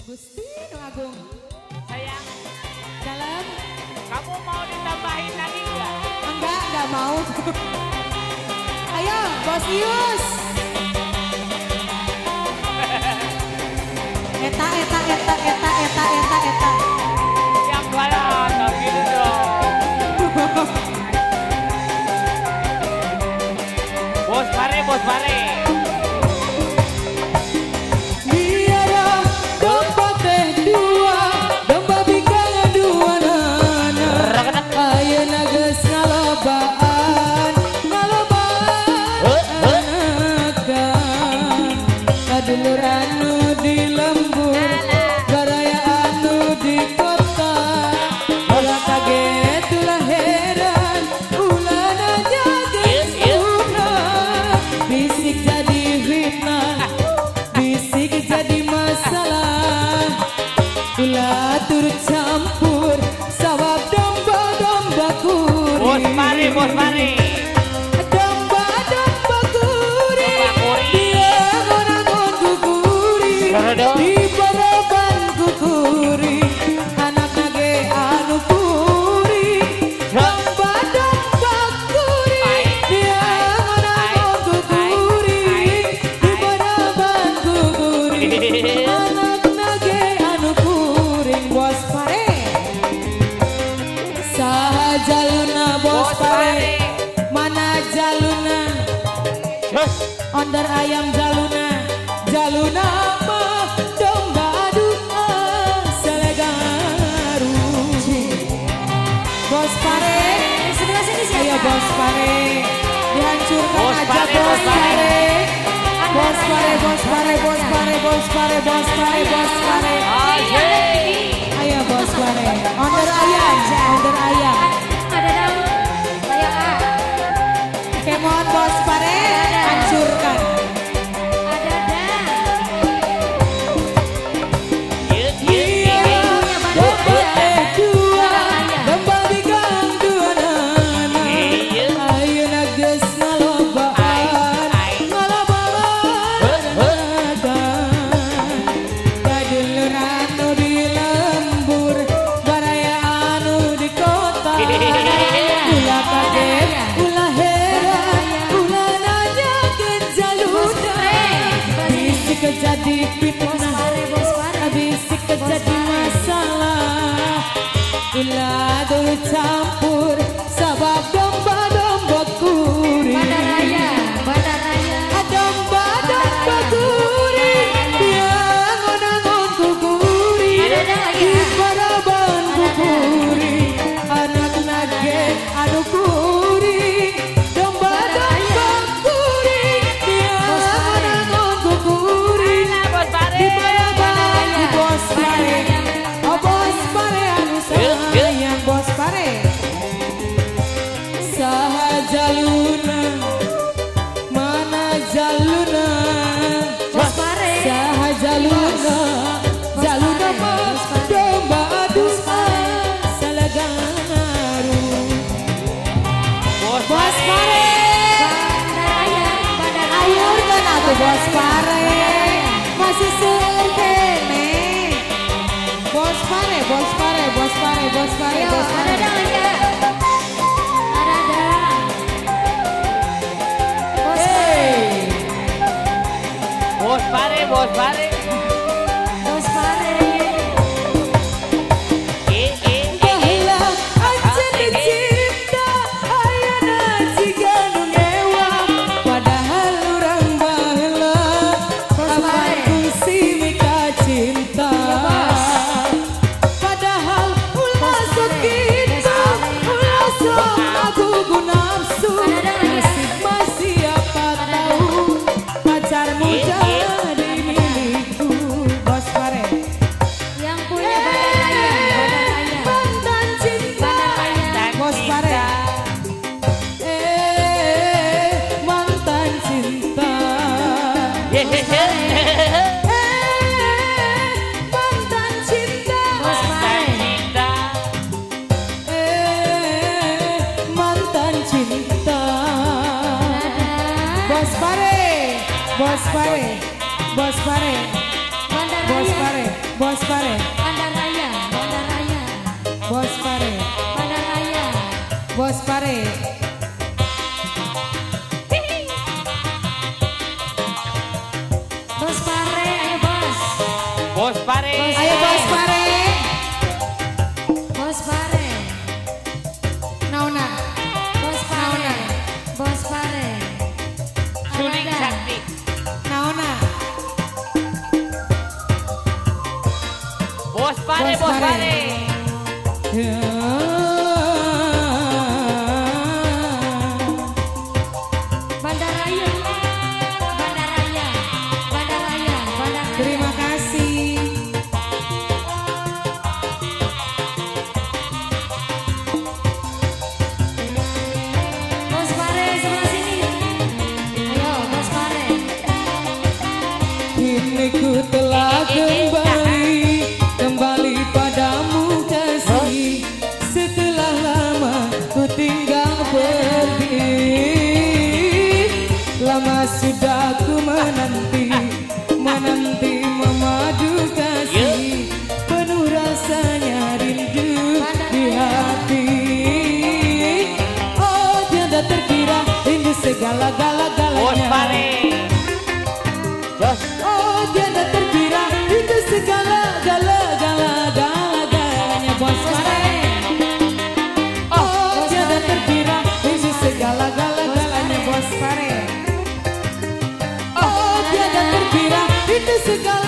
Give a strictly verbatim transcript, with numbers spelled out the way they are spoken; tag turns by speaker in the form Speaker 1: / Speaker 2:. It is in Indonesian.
Speaker 1: Gusti Agung.
Speaker 2: Sayang.
Speaker 1: Dalam.
Speaker 2: Kamu mau ditambahin lagi enggak?
Speaker 1: Enggak, enggak mau. Ayo, Bos Ius. Eta, eta, eta, eta, eta, eta, eta.
Speaker 2: Yang jualan, nggak gitu dong. Bos Pare, Bos Pare.
Speaker 1: Dulur anu di lembur, garaya anu di kota, ulah kaget, ulah heran, ulah nanya gesuna, bisik jadi fitnah, bisik jadi masalah, ulah turut campur, sawab domba-domba kuri.
Speaker 2: Bos Pare, Bos Pare.
Speaker 1: Di baraban kukuri, anak nage anu kuri, domba-domba kuri, dia anak kukuri, di baraban kukuri, anak nage anu kuri. Bos Pare, saha jaluna Bos Pare, mana jaluna, onder ayam jaluna, jaluna. Bos Pare, sebelah sini siapa? Ayo Bos Pare, dihancurkan
Speaker 2: Bos
Speaker 1: aja
Speaker 2: Pare,
Speaker 1: Bos
Speaker 2: Bos Pare.
Speaker 1: Bos Pare, Bos Pare, Bos Pare, Bos Pare, Bos Pare, Bos Pare. Ayo Bos Pare, onder ayam, onder ayam.
Speaker 3: Ada dong, ayo ah.
Speaker 1: Kemon Bos Pare, hancurkan.
Speaker 3: Ada dah. Jadi fitnah, bisik jadi masalah, ulah turut campur, sabab domba-domba kuri. Bandaraya, bandaraya.
Speaker 1: Domba-domba kuri, dia ngonangon kukuri, di baraban kukuri, anak nage anu kuri, domba-domba kuri, dia ngonangon kukuri. Di baraban di Bos Pare, oh Bos Pare anu sayang Bos Pare. Saha jaluna, mana jaluna,
Speaker 3: Bos Pare.
Speaker 1: saha jaluna, jaluna mah domba adus salagaru. Bos Pare,
Speaker 3: Bandaraya, bandaraya.
Speaker 1: ayurkan atuh Bos Pare, masih seueur kene. Bos Pare, Bos Pare, Bos Pare, Bos Pare,
Speaker 3: Ayo,
Speaker 1: Bos
Speaker 3: ada
Speaker 1: Pare.
Speaker 3: dong aja. Ada dah. Bos
Speaker 1: Hey.
Speaker 2: Bos Pare, Bos Pare.
Speaker 3: Bos Pare.
Speaker 2: Eh, eh, eh, eh.
Speaker 1: Baheula acan cinta ayana jiga nu ngewa, padahal urang baheula kapan kungsi mika cinta. Padahal ulah sok kitu, ulah sok aku ku nafsu, nasib masih apa tahu pacarmu jadi milikku. Bos Pare.
Speaker 3: Bandaraya, Bandaraya,
Speaker 1: Bos Pare.
Speaker 3: Bandaraya.
Speaker 1: Bos Pare.
Speaker 3: Bos Pare, ayo bos.
Speaker 2: Bos Pare.
Speaker 1: Ayo Bos Pare.
Speaker 3: Bos Pare,
Speaker 1: Nauna.
Speaker 3: Bos Pare, Bos Pare.
Speaker 2: Suling
Speaker 3: Arada.
Speaker 2: Sakti.
Speaker 1: Nauna.
Speaker 2: Bos Pare,
Speaker 1: Bos
Speaker 2: Bos
Speaker 1: Pare.
Speaker 2: Pare.
Speaker 1: Ya.
Speaker 3: Bandaraya, Bandaraya, Bandaraya, Bandaraya.
Speaker 1: Terima kasih.
Speaker 3: Bos Pare sebelah sini. Ayo Bos Pare.
Speaker 1: Kini ku telah kembali, kembali padamu kasih. Setelah lama ku tinggal pergi, lama sudah ku menanti, menanti memadu kasih. Penuh rasanya rindu di hati. Oh tiada terkira rindu
Speaker 2: Bos
Speaker 1: segala-gala-galanya.
Speaker 2: Pare. Jos.
Speaker 1: Oh tiada terkira itu segala gala gala gala galanya Bos Pare. Oh tiada terkira itu segala gala galanya Bos Pare. Oh tiada terkira itu segala